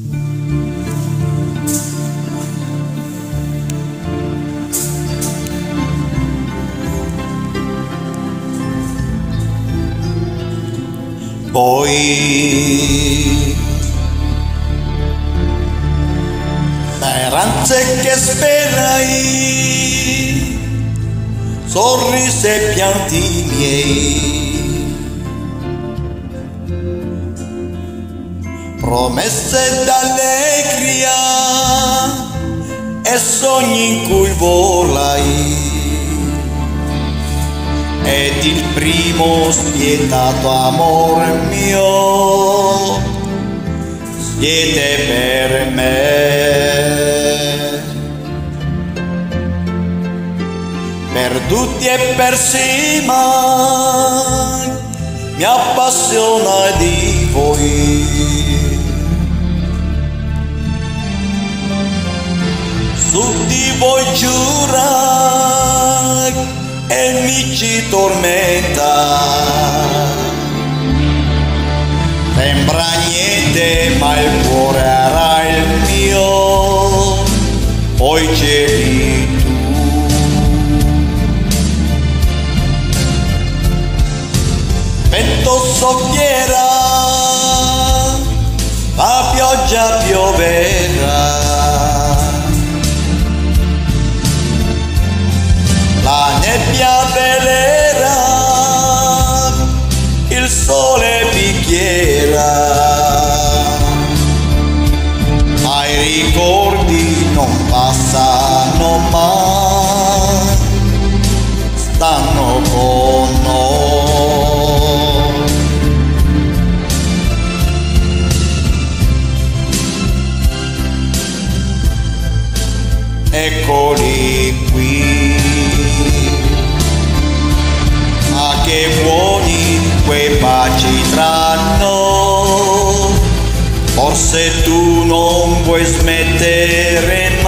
Poi speranze che sperai, sorrisi e pianti miei, promesse d'allegria e sogni in cui volai. Ed il primo spietato amore mio siete per me. Perduti e persi mai mi appassiona di voi. Su di voi giurai e mi ci tormenta, sembra niente ma il cuore era il mio, poi c'eri tu. Vento soffiera, la pioggia pioverà, la nebbia velerà, il sole picchierà, ma i ricordi non passano mai, stanno con noi. Eccoli qui, che buoni quei baci tra noi, forse tu non vuoi smettere